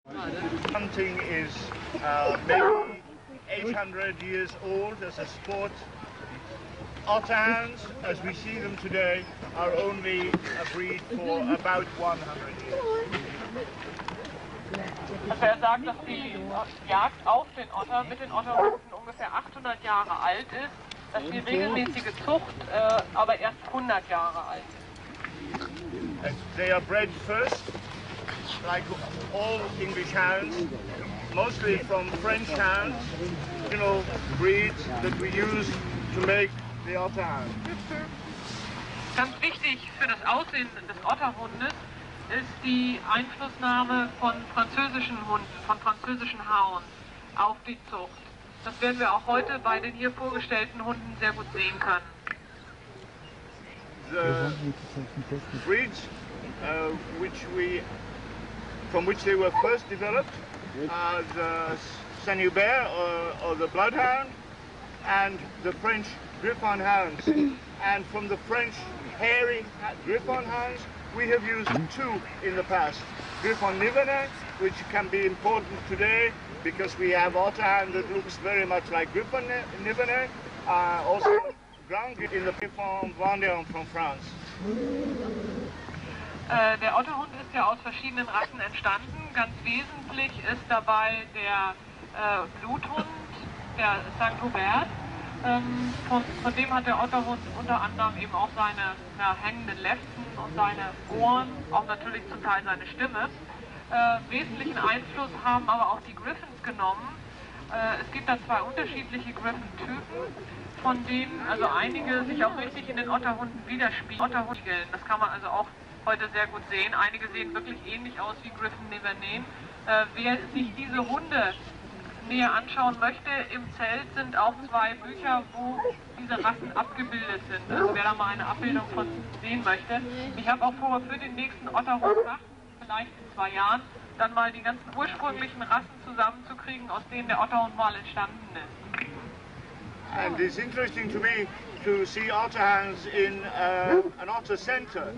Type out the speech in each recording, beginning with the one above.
Hunting is maybe 800 years old as a sport. Otterhounds, as we see them today, are only a breed for about 100 years. Also sagt, dass die Jagd auf den Otter mit den Otterhunden ungefähr 800 Jahre alt ist, dass die regelmäßige Zucht aber erst 100 Jahre alt ist. They are bred first, like all English hounds, mostly from French hounds, breeds that we use to make the Otterhound. Ganz wichtig für das Aussehen des Otterhundes ist die Einflussnahme von französischen Hunden, von französischen Hounds auf die Zucht. Das werden wir auch heute bei den hier vorgestellten Hunden sehr gut sehen können. The breeds from which they were first developed are the Saint-Hubert or the Bloodhound and the French Griffon hounds. And from the French hairy Griffon hounds, we have used two in the past. Griffon Nivernais, which can be important today because we have Otterhound that looks very much like Griffon Nivernais. Also Grand in the Griffon Vendéen from France. Der Otterhund ist ja aus verschiedenen Rassen entstanden. Ganz wesentlich ist dabei der Bluthund, der Saint-Hubert. Von dem hat der Otterhund unter anderem eben auch seine hängenden Lefzen und seine Ohren, auch natürlich zum Teil seine Stimme. Wesentlichen Einfluss haben aber auch die Griffons genommen. Es gibt da zwei unterschiedliche Griffon-Typen, von denen also einige sich auch richtig in den Otterhunden widerspiegeln. Das kann man also auch heute sehr gut sehen. Einige sehen wirklich ähnlich aus wie Griffon Nivernais. Wer sich diese Hunde näher anschauen möchte, im Zelt sind auch zwei Bücher, wo diese Rassen abgebildet sind. Also wer da mal eine Abbildung von sehen möchte. Ich habe auch vor, für den nächsten Otterhund-Tag, vielleicht in 2 Jahren, dann mal die ganzen ursprünglichen Rassen zusammenzukriegen, aus denen der Otterhund mal entstanden ist. And it's interesting to me to see Otterhounds in an otter center.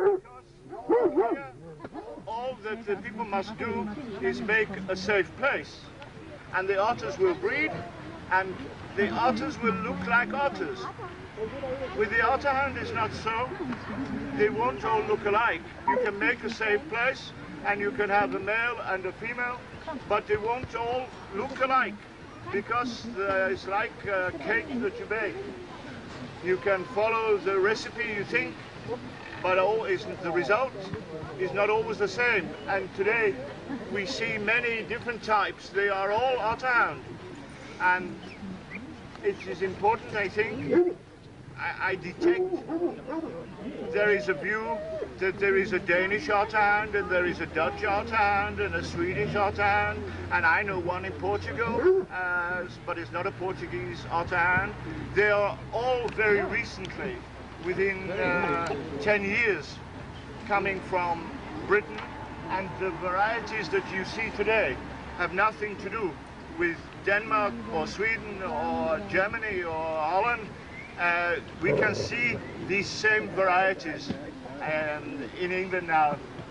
All that the people must do is make a safe place. And the otters will breed, and the otters will look like otters. With the Otterhound it's not so. They won't all look alike. You can make a safe place, and you can have a male and a female, but they won't all look alike, because it's like a cake that you bake. You can follow the recipe you think, but the result is not always the same. And today we see many different types. They are all Otterhound. And it is important, I think, I detect there is a view that there is a Danish Otterhound and there is a Dutch Otterhound and a Swedish Otterhound, and I know one in Portugal, but it's not a Portuguese Otterhound. They are all very recently, within 10 years, coming from Britain, and the varieties that you see today have nothing to do with Denmark or Sweden or Germany or Holland. We can see these same varieties in England now.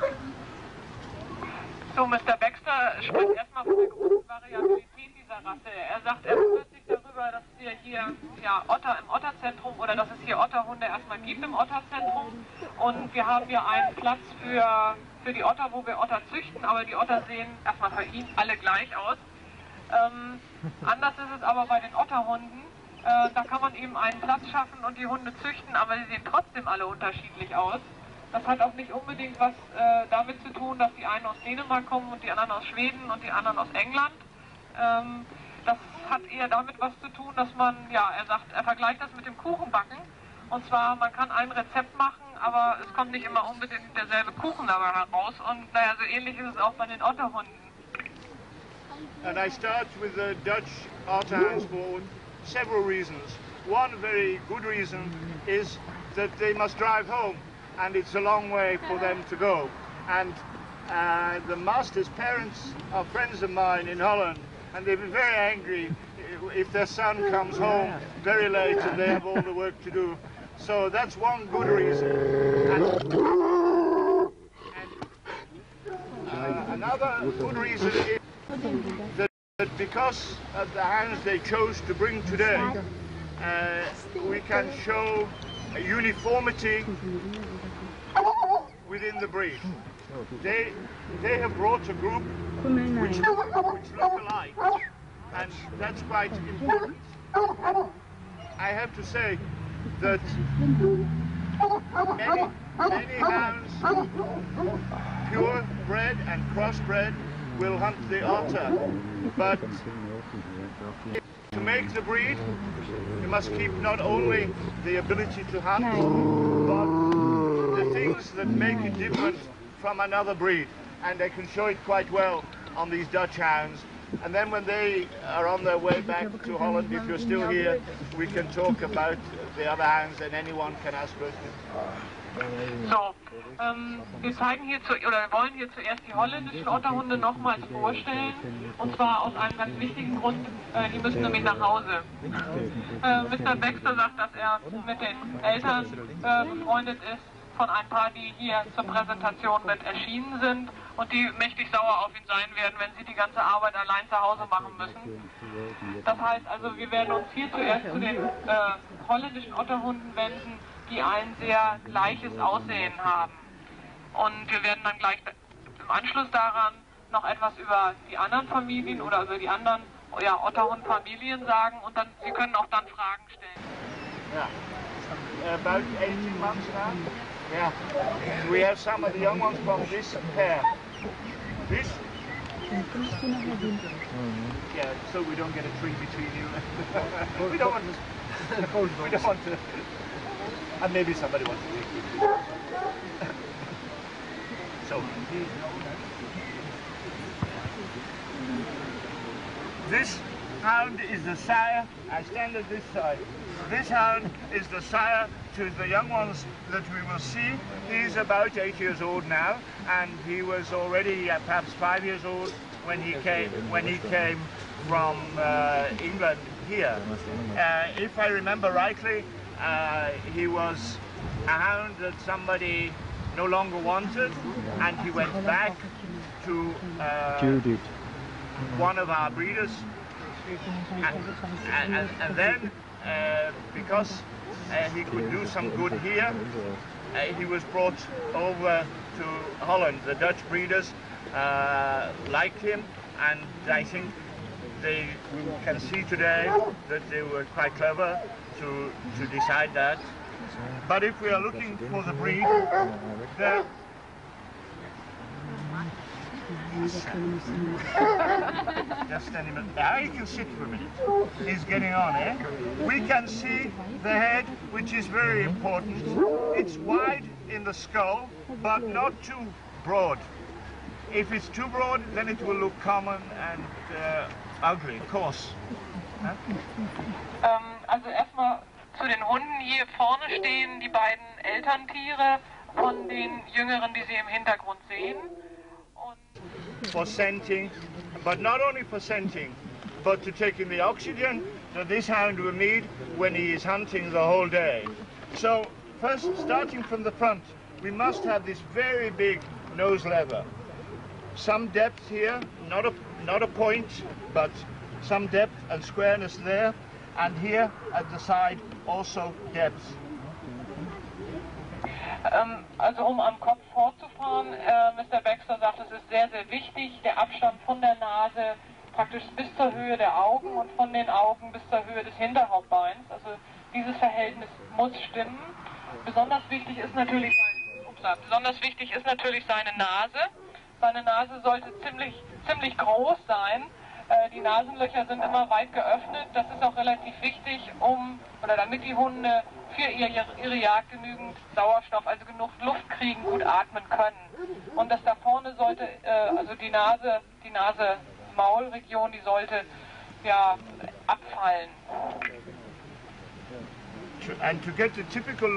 So, Mr. Baxter spricht erstmal von der großen Variabilität dieser Rasse. Er sagt, er freut sich darüber, dass wir hier Otter im Otterzentrum oder dass es hier Otterhunde erstmal gibt im Otterzentrum. Und wir haben hier einen Platz für die Otter, wo wir Otter züchten, aber die Otter sehen erstmal für ihn alle gleich aus. Anders ist es aber bei den Otterhunden. Da kann man eben einen Platz schaffen und die Hunde züchten, aber sie sehen trotzdem alle unterschiedlich aus. Das hat auch nicht unbedingt was damit zu tun, dass die einen aus Dänemark kommen und die anderen aus Schweden und die anderen aus England. Das hat eher damit was zu tun, dass man, er sagt, er vergleicht das mit dem Kuchenbacken. Und zwar, man kann ein Rezept machen, aber es kommt nicht immer unbedingt derselbe Kuchen dabei heraus. Und so ähnlich ist es auch bei den Otterhunden. And I start with the Dutch Otterhounds for several reasons. One very good reason is that they must drive home, and it's a long way for them to go. And the master's parents are friends of mine in Holland, and they'll be very angry if their son comes home very late and they have all the work to do. So that's one good reason. And another another good reason is that because of the hounds they chose to bring today, we can show a uniformity within the breed. They have brought a group which look alike, and that's quite important. I have to say that many hounds, purebred and crossbred, will hunt the otter, but to make the breed, you must keep not only the ability to hunt, but the things that make it different from another breed, and they can show it quite well on these Dutch hounds. And then when they are on their way back to Holland, if you're still here, we can talk about the other hounds and anyone can ask questions. So, wir zeigen hier oder wir wollen hier zuerst die holländischen Otterhunde nochmals vorstellen, und zwar aus einem ganz wichtigen Grund, die müssen nämlich nach Hause. Mr. Baxter sagt, dass er mit den Eltern befreundet ist von ein paar, die hier zur Präsentation mit erschienen sind und die mächtig sauer auf ihn sein werden, wenn sie die ganze Arbeit allein zu Hause machen müssen. Das heißt also, wir werden uns hier zuerst zu den holländischen Otterhunden wenden, die ein sehr gleiches Aussehen haben. Und wir werden dann gleich im Anschluss daran noch etwas über die anderen Familien oder über die anderen Otterhund-Familien sagen und dann, Sie können auch dann Fragen stellen. Ja, about 18 months now. Yeah, we have some of the young ones from this pair. This? Yeah, so we don't get a tree between you. We don't want to. We don't want to. And maybe somebody wants to take it. So, this hound is the sire. I stand at this side. This hound is the sire to the young ones that we will see. He's about 8 years old now, and he was already perhaps 5 years old when he came from England here. If I remember rightly, he was a hound that somebody no longer wanted, and he went back to one of our breeders, and then because he could do some good here, he was brought over to Holland. The Dutch breeders liked him, and I think they can see today that they were quite clever to decide that. But if we are looking for the breed, just a minute. Now you can sit for a minute. He's getting on, eh? We can see the head, which is very important. It's wide in the skull, but not too broad. If it's too broad, then it will look common and ugly, coarse. Huh? Also erstmal zu den Hunden. Hier vorne stehen die beiden Elterntiere von den Jüngeren, die Sie im Hintergrund sehen. For scenting, but not only for scenting, but to take in the oxygen that this hound will need when he is hunting the whole day. So first, starting from the front, we must have this very big nose lever. Some depth here, not a point, but some depth and squareness there, and here at the side also depth. Also am Kopf fortzufahren, Mr. Baxter sagt, es ist sehr, sehr wichtig, der Abstand von der Nase praktisch bis zur Höhe der Augen und von den Augen bis zur Höhe des Hinterhauptbeins. Also dieses Verhältnis muss stimmen. Besonders wichtig ist natürlich seine Nase. Seine Nase sollte ziemlich groß sein. Die Nasenlöcher sind immer weit geöffnet. Das ist auch relativ wichtig, damit die Hunde für ihre Jagd genügend Sauerstoff, also genug Luft kriegen, gut atmen können. Und das da vorne sollte, also die Nase-Maulregion, die sollte ja abfallen. And to get the typical look,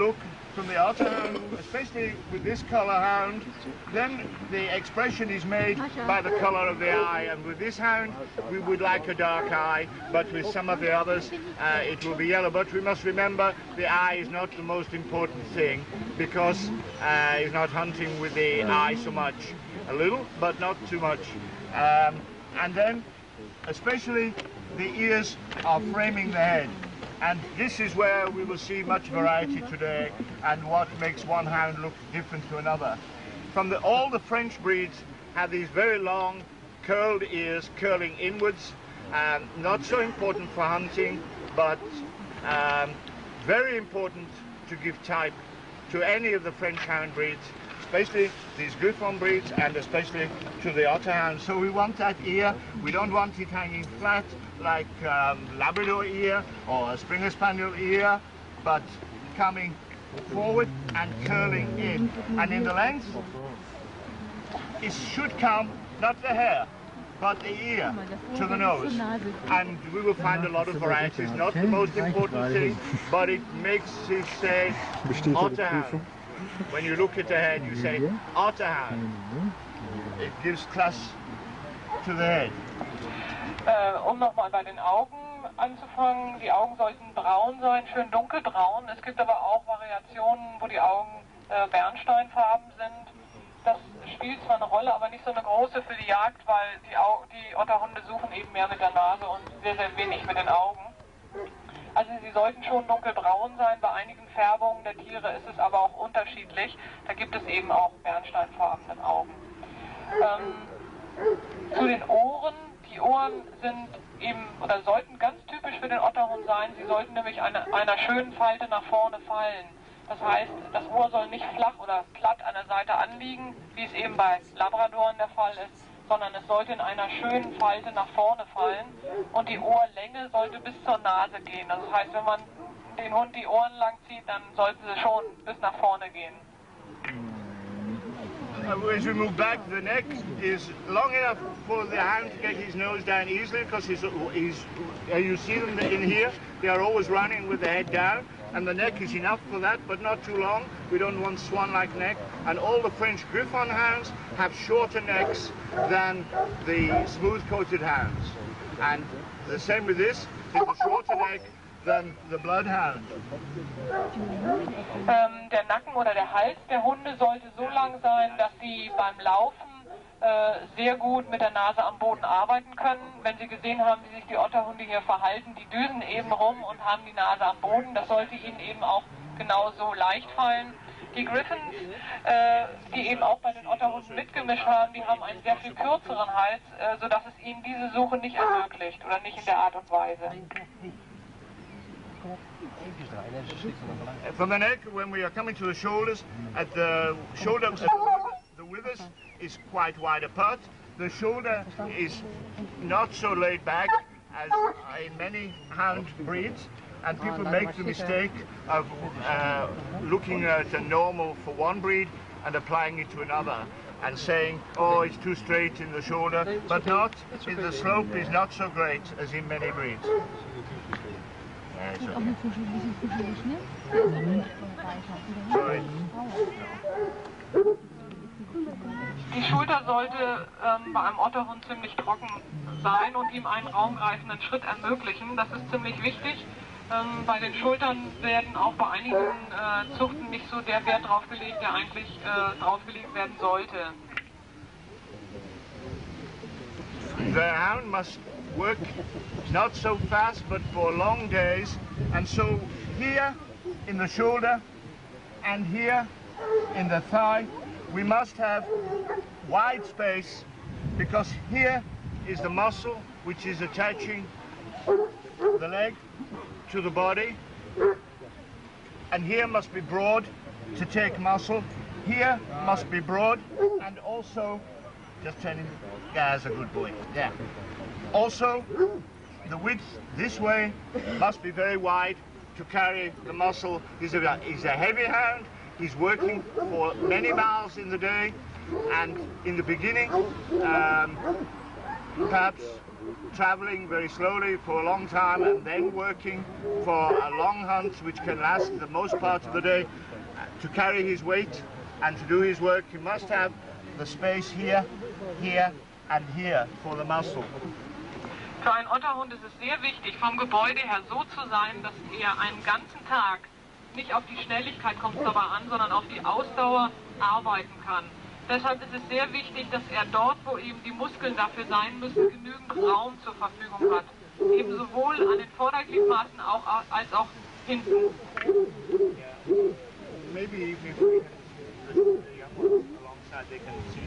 from the otter hound, especially with this color hound, then the expression is made by the color of the eye. And with this hound, we would like a dark eye, but with some of the others, it will be yellow. But we must remember the eye is not the most important thing, because he's not hunting with the eye so much. A little, but not too much. And then, especially, the ears are framing the head. And this is where we will see much variety today, and what makes one hound look different to another. All the French breeds have these very long, curled ears, curling inwards. Not so important for hunting, but very important to give type to any of the French hound breeds, especially these Griffon breeds, and especially to the otter hounds. So we want that ear. We don't want it hanging flat like Labrador ear or a Springer Spaniel ear, but coming forward and curling in. And in the length, it should come, not the hair, but the ear to the nose. And we will find a lot of varieties. Not the most important thing, but it makes it say otter hound. When you look at the head, you say otter hound. It gives class to the head. Nochmal bei den Augen anzufangen. Die Augen sollten braun sein, schön dunkelbraun. Es gibt aber auch Variationen, wo die Augen bernsteinfarben sind. Das spielt zwar eine Rolle, aber nicht so eine große für die Jagd, weil die Otterhunde suchen eben mehr mit der Nase und sehr, sehr wenig mit den Augen. Also sie sollten schon dunkelbraun sein. Bei einigen Färbungen der Tiere ist es aber auch unterschiedlich. Da gibt es eben auch bernsteinfarbene Augen. Zu den Ohren. Die Ohren sind eben, oder sollten ganz typisch für den Otterhund sein. Sie sollten nämlich einer schönen Falte nach vorne fallen. Das heißt, das Ohr soll nicht flach oder platt an der Seite anliegen, wie es eben bei Labradoren der Fall ist, sondern es sollte in einer schönen Falte nach vorne fallen und die Ohrlänge sollte bis zur Nase gehen. Also das heißt, wenn man den Hund die Ohren lang zieht, dann sollten sie schon bis nach vorne gehen. As we move back, the neck is long enough for the hound to get his nose down easily, because you see them in here, they are always running with the head down, and the neck is enough for that, but not too long. We don't want swan-like neck, and all the French Griffon hounds have shorter necks than the smooth-coated hounds. And the same with this, it's a shorter neck than the bloodhound. Der Nacken oder der Hals der Hunde sollte so lang sein, dass sie beim Laufen sehr gut mit der Nase am Boden arbeiten können. Wenn Sie gesehen haben, wie sich die Otterhunde hier verhalten, die düsen eben rum und haben die Nase am Boden. Das sollte ihnen eben auch genauso leicht fallen. Die Griffons, die eben auch bei den Otterhunden mitgemischt haben, die haben einen sehr viel kürzeren Hals, sodass es ihnen diese Suche nicht ermöglicht oder nicht in der Art und Weise. From the neck, when we are coming to the shoulders, at the shoulder, the withers is quite wide apart. The shoulder is not so laid back as in many hound breeds, and people make the mistake of looking at a normal for one breed and applying it to another, and saying, oh, it's too straight in the shoulder, but not, the slope is not so great as in many breeds. Sorry. Die Schulter sollte bei einem Otterhund ziemlich trocken sein und ihm einen raumgreifenden Schritt ermöglichen. Das ist ziemlich wichtig. Bei den Schultern werden auch bei einigen Zuchten nicht so der Wert drauf gelegt, der eigentlich drauf gelegt werden sollte. The hound must work not so fast but for long days, and so here in the shoulder and here in the thigh we must have wide space, because here is the muscle which is attaching the leg to the body, and here must be broad to take muscle, here must be broad, and also just turning, yeah, that's a good boy, yeah. Also, the width this way must be very wide to carry the muscle. He's a heavy hound. He's working for many miles in the day, and in the beginning, perhaps traveling very slowly for a long time and then working for a long hunt which can last the most part of the day. to carry his weight and to do his work, he must have the space here, here and here for the muscle. Für einen Otterhund ist es sehr wichtig, vom Gebäude her so zu sein, dass er einen ganzen Tag nicht auf die Schnelligkeit kommt es dabei an, sondern auf die Ausdauer arbeiten kann. Deshalb ist es sehr wichtig, dass er dort, wo eben die Muskeln dafür sein müssen, genügend Raum zur Verfügung hat. Eben sowohl an den Vordergliedmaßen als auch hinten. Maybe if we can the young ones alongside, they can see.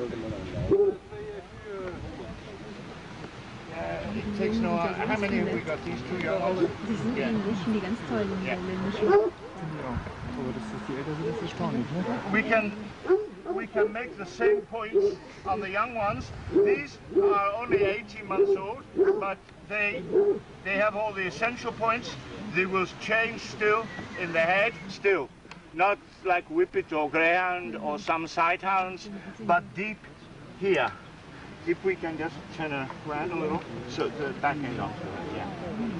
It takes no. How many have we got? These two young ones? Die sind männlich, die ganz tollen männlichen. Aber das ist die Ältere, das ist erstaunlich, ne? We can make the same points on the young ones. These are only 18 months old, but they have all the essential points. They will change still in the head, still. Not like Whippet or Greyhound or some Sighthounds, but deep here. If we can just turn around a little, so the back end onto it, yeah.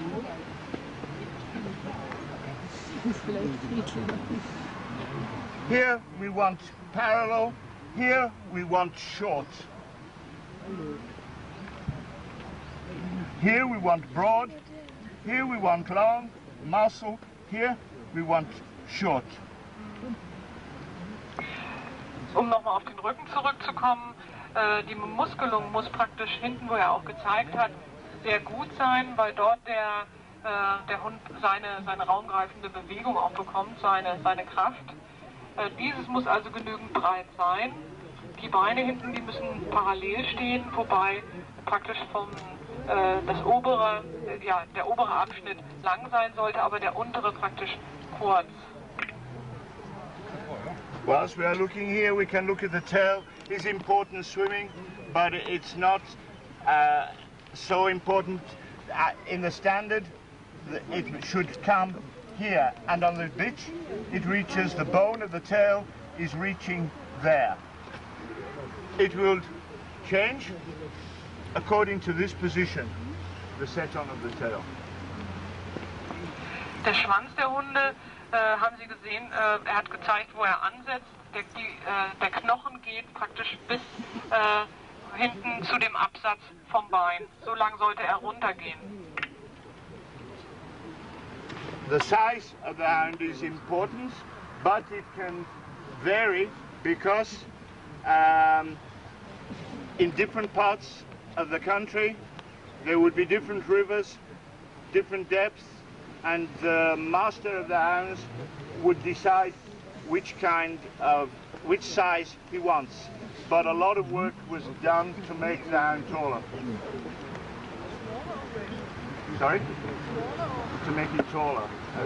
Here we want parallel, here we want short. Here we want broad, here we want long, muscle, here we want short. Um nochmal auf den Rücken zurückzukommen, die Muskelung muss praktisch hinten, wo er auch gezeigt hat, sehr gut sein, weil dort der Hund seine raumgreifende Bewegung auch bekommt, seine Kraft. Dieses muss also genügend breit sein. Die Beine hinten, die müssen parallel stehen, wobei praktisch der obere Abschnitt lang sein sollte, aber der untere praktisch kurz. Whilst we are looking here, we can look at the tail. It's important swimming, but it's not so important in the standard. It should come here, and on the bitch, it reaches the bone of the tail is reaching there. It will change according to this position, the set-on of the tail. Der Schwanz der Hunde, haben Sie gesehen, er hat gezeigt, wo er ansetzt. Der Knochen geht praktisch bis hinten zu dem Absatz vom Bein. So lang sollte er runtergehen. The size of the hound is important, but it can vary because in different parts of the country there would be different rivers, different depths, and the master of the hounds would decide which size he wants. But a lot of work was done to make the hound taller. Sorry? To make it taller.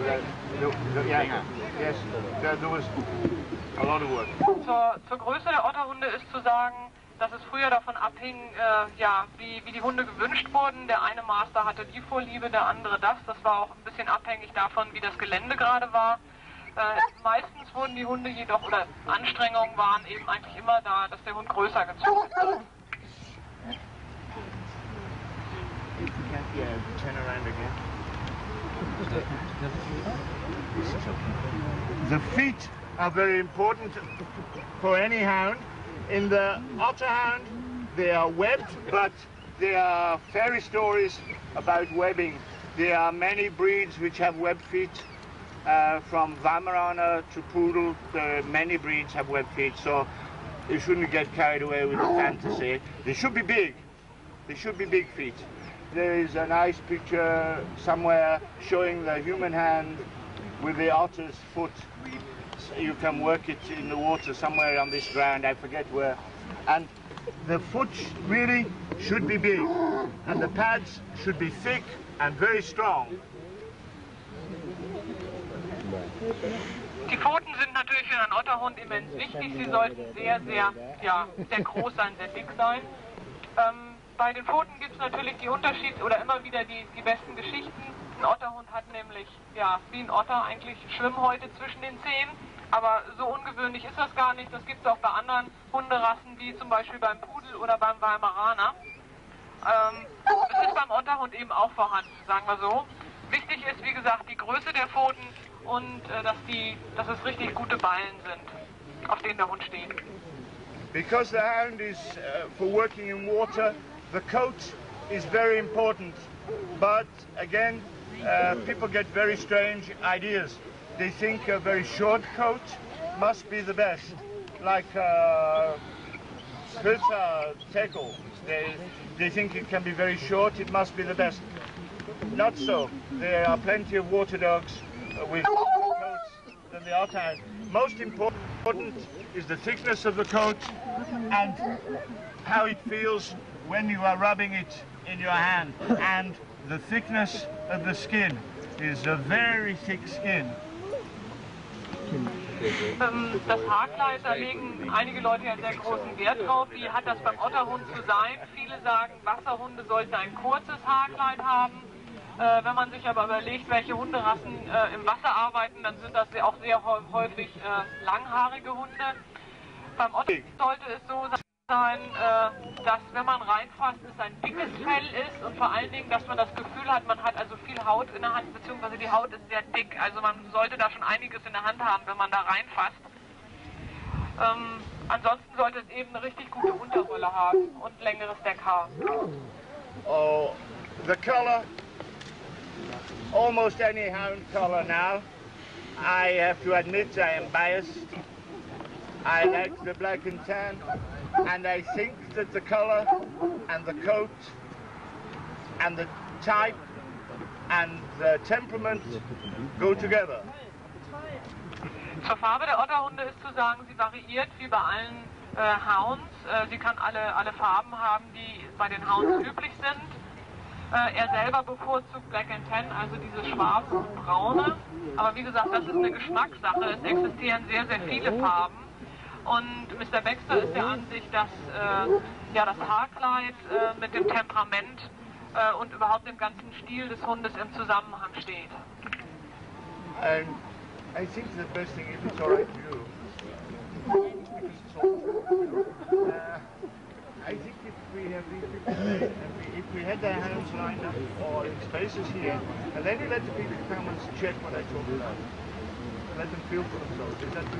Yes, there was a lot of work. Zur Größe der Otterhunde ist zu sagen, dass es früher davon abhing, wie die Hunde gewünscht wurden. Der eine Master hatte die Vorliebe, der andere das. Das war auch ein bisschen abhängig davon, wie das Gelände gerade war. Meistens wurden die Hunde jedoch, oder Anstrengungen waren eben eigentlich immer da, dass der Hund größer gezogen wird. Turn around again. The feet are very important for any hound. In the otter hound, they are webbed, but there are fairy stories about webbing. There are many breeds which have webbed feet, from Weimaraner to Poodle. Many breeds have webbed feet, so you shouldn't get carried away with the fantasy. They should be big. They should be big feet. There is a nice picture somewhere showing the human hand with the otter's foot. So you can work it in the water somewhere on this ground, I forget where. And the foot really should be big, and the pads should be thick and very strong. Die Pfoten sind natürlich für einen Otterhund immens wichtig. Sie sollten sehr groß sein, sehr dick sein. Bei den Pfoten gibt es natürlich die Unterschiede oder immer wieder die besten Geschichten. Ein Otterhund hat nämlich, wie ein Otter eigentlich Schwimmhäute zwischen den Zehen. Aber so ungewöhnlich ist das gar nicht. Das gibt es auch bei anderen Hunderassen, wie zum Beispiel beim Pudel oder beim Weimaraner. Es ist beim Otterhund eben auch vorhanden, sagen wir so. Wichtig ist, wie gesagt, die Größe der Pfoten und dass es richtig gute Ballen sind, auf denen der Hund steht. Because the hound is for working in water, the coat is very important. But again, people get very strange ideas. They think a very short coat must be the best, like Filter tackle. They think it can be very short, it must be the best. Not so. There are plenty of water dogs with longer coats than the otter hound. Most important is the thickness of the coat and how it feels when you are rubbing it in your hand. And the thickness of the skin is a very thick skin. Das Haarkleid, da legen einige Leute ja sehr großen Wert drauf. Wie hat das beim Otterhund zu sein? Viele sagen, Wasserhunde sollten ein kurzes Haarkleid haben. Wenn man sich aber überlegt, welche Hunderassen im Wasser arbeiten, dann sind das auch sehr häufig langhaarige Hunde. Beim Otter sollte es so sein, dass wenn man reinfasst, es ein dickes Fell ist und vor allen Dingen, dass man das Gefühl hat, man hat also viel Haut in der Hand, beziehungsweise die Haut ist sehr dick. Also man sollte da schon einiges in der Hand haben, wenn man da reinfasst. Ansonsten sollte es eben eine richtig gute Unterwolle haben und längeres Deckhaar. Oh, the color, almost any hound color now. I have to admit I am biased. I like the black and tan, and I think that the color and the coat and the type and the temperament go together. Zur Farbe der Otterhunde ist zu sagen, sie variiert wie bei allen Hounds. Sie kann alle Farben haben, die bei den Hounds üblich sind. Er selber bevorzugt Black and Tan, also dieses schwarze und braune. Aber wie gesagt, das ist eine Geschmackssache. Es existieren sehr, sehr viele Farben. Und Mr. Baxter ist der Ansicht, dass das Haarkleid mit dem Temperament und überhaupt dem ganzen Stil des Hundes im Zusammenhang steht. I think the best thing, if it's all right to do, because it's all, I think if we have these people there, and if we had their hands lined up or in spaces here, and then you let the people come and check what I talk about. Let them feel for themselves. Is that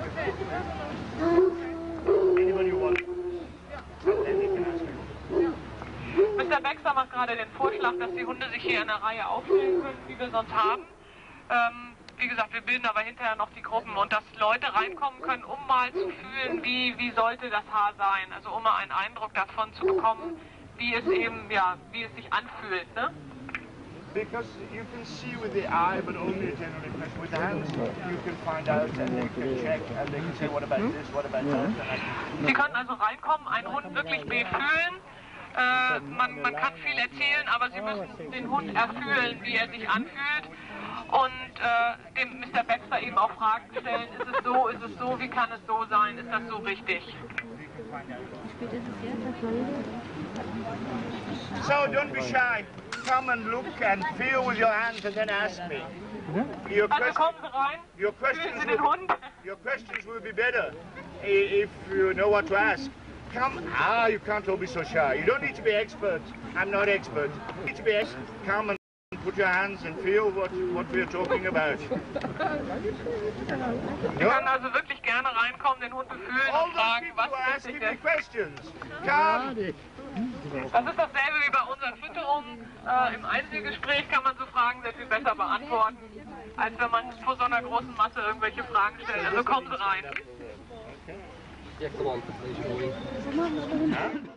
good? Anybody who wants? Then they can ask you. Mr. Baxter macht gerade den Vorschlag, dass die Hunde sich hier in einer Reihe aufstellen können, wie wir sonst haben. Wie gesagt, wir bilden aber hinterher noch die Gruppen und dass Leute reinkommen können, um mal zu fühlen, wie sollte das Haar sein. Also um mal einen Eindruck davon zu bekommen, wie es eben, wie es sich anfühlt, ne? Because you can see with the eye, but only a general impression. With the hands, you can find out and they can check and they can say, what about this, what about that. Sie können also reinkommen, einen Hund wirklich befühlen. Man kann viel erzählen, aber Sie müssen den Hund erfühlen, wie er sich anfühlt. Und dem Mr. Baxter eben auch Fragen stellen, ist es so, wie kann es so sein, ist das so richtig? So don't be shy. Come and look and feel with your hands and then ask me. Also kommen Sie rein, fühlen Sie den Hund. Your questions will be better if you know what to ask. Come, you can't all be so shy. You don't need to be expert. I'm not expert. You need to be expert. Come and put your hands and feel what we're talking about. Sie können also wirklich gerne reinkommen, den Hund befühlen All und fragen, those people are was asking wichtig me ist. questions. Come. Das ist dasselbe wie bei unseren Fütterungen. Im Einzelgespräch kann man so Fragen sehr viel besser beantworten, als wenn man vor so einer großen Masse irgendwelche Fragen stellt. Also kommen Sie rein. Ja, come on, please, boy.